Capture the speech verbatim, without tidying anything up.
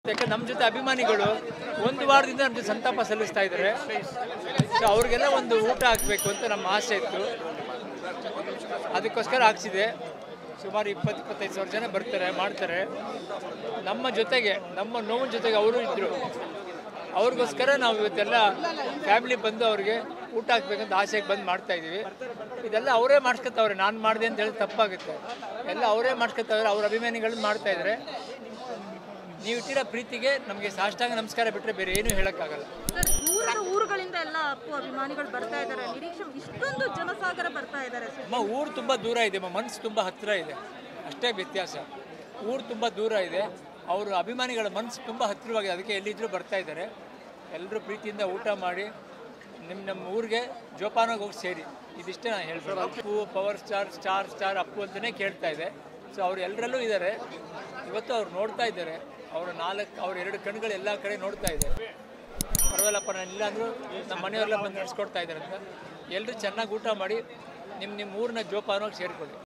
ಯಾಕೆ ನಮ್ಮ ಜೊತೆ ಅಭಿಮಾನಿಗಳು ಒಂದು ವಾರದಿಂದ ನಮ್ಮ ಜೊತೆ ಸಂತಾಪ ಸಲ್ಲಿಸ್ತಾ ಇದ್ದಾರೆ. ಸೊ ಅವ್ರಿಗೆಲ್ಲ ಒಂದು ಊಟ ಹಾಕಬೇಕು ಅಂತ ನಮ್ಮ ಆಸೆ ಇತ್ತು. ಅದಕ್ಕೋಸ್ಕರ ಹಾಕ್ಸಿದೆ. ಸುಮಾರು ಇಪ್ಪತ್ತು ಇಪ್ಪತ್ತೈದು ಸಾವಿರ ಜನ ಬರ್ತಾರೆ, ಮಾಡ್ತಾರೆ. ನಮ್ಮ ಜೊತೆಗೆ, ನಮ್ಮ ನೋವಿನ ಜೊತೆಗೆ ಅವರು ಇದ್ದರು. ಅವ್ರಿಗೋಸ್ಕರ ನಾವು ಇವತ್ತೆಲ್ಲ ಫ್ಯಾಮಿಲಿ ಬಂದು ಅವ್ರಿಗೆ ಊಟ ಹಾಕ್ಬೇಕಂತ ಆಸೆಗೆ ಬಂದು ಮಾಡ್ತಾಯಿದ್ದೀವಿ. ಇದೆಲ್ಲ ಅವರೇ ಮಾಡಿಸ್ಕೊತಾವ್ರೆ, ನಾನು ಮಾಡಿದೆ ಅಂತ ಹೇಳಿ ತಪ್ಪಾಗುತ್ತೆ. ಎಲ್ಲ ಅವರೇ ಮಾಡಿಸ್ಕೊತಾವ್ರೆ, ಅವ್ರ ಅಭಿಮಾನಿಗಳನ್ನ ಮಾಡ್ತಾಯಿದ್ದಾರೆ. ನೀವು ಇಟ್ಟಿರೋ ಪ್ರೀತಿಗೆ ನಮಗೆ ಸಾಷ್ಟಾಂಗ ನಮಸ್ಕಾರ ಬಿಟ್ಟರೆ ಬೇರೆ ಏನೂ ಹೇಳೋಕ್ಕಾಗಲ್ಲ. ದೂರದ ಊರುಗಳಿಂದ ಎಲ್ಲ ಅಪ್ಪು ಅಭಿಮಾನಿಗಳು ಬರ್ತಾ ಇದ್ದಾರೆ. ನಿರೀಕ್ಷೆ ಇಷ್ಟೊಂದು ಜನಸಾಗರ ಬರ್ತಾ ಇದ್ದಾರೆ. ಅಮ್ಮ ಊರು ತುಂಬ ದೂರ ಇದೆ, ಅಮ್ಮ ಮನಸ್ಸು ತುಂಬ ಹತ್ತಿರ ಇದೆ, ಅಷ್ಟೇ ವ್ಯತ್ಯಾಸ. ಊರು ತುಂಬ ದೂರ ಇದೆ, ಅವರು ಅಭಿಮಾನಿಗಳ ಮನಸ್ಸು ತುಂಬ ಹತ್ತಿರವಾಗಿದೆ. ಅದಕ್ಕೆ ಎಲ್ಲಿದ್ದರೂ ಬರ್ತಾ ಇದ್ದಾರೆ. ಎಲ್ಲರೂ ಪ್ರೀತಿಯಿಂದ ಊಟ ಮಾಡಿ ನಿಮ್ಮ ನಮ್ಮ ಊರಿಗೆ ಜೋಪಾನಾಗಿ ಹೋಗಿ ಸೇರಿ, ಇದಿಷ್ಟೇ ನಾನು ಹೇಳ್ಬೋದು. Appu power star star star Appu ಅಂತಲೇ ಕೇಳ್ತಾ ಇದೆ. ಸೊ ಅವ್ರು ಎಲ್ಲರಲ್ಲೂ ಇದ್ದಾರೆ. ಇವತ್ತು ಅವ್ರು ನೋಡ್ತಾ ಇದ್ದಾರೆ. ಅವರು ನಾಲ್ಕು ಅವ್ರ ಎರಡು ಕಣ್ಗಳು ಎಲ್ಲ ಕಡೆ ನೋಡ್ತಾ ಇದೆ. ಪರವಾಗಿಲ್ಲಪ್ಪ, ನಾನು ಇಲ್ಲ ಅಂದರೂ ನಮ್ಮ ಮನೆಯವರೆಲ್ಲ ಬಂದು ನಡೆಸ್ಕೊಡ್ತಾ ಇದ್ದಾರೆ ಅಂತ. ಎಲ್ಲರೂ ಚೆನ್ನಾಗಿ ಊಟ ಮಾಡಿ ನಿಮ್ಮ ನಿಮ್ಮ ಊರನ್ನ ಜೋಪಾನವಾಗಿ ಸೇರಿಕೊಳ್ಳಿ.